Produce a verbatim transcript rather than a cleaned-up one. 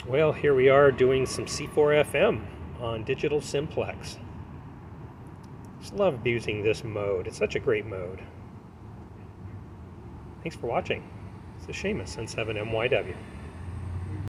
Well, here we are doing some C four F M on digital simplex. Just love using this mode. It's such a great mode. Thanks for watching. This is Seamus, N seven M Y W.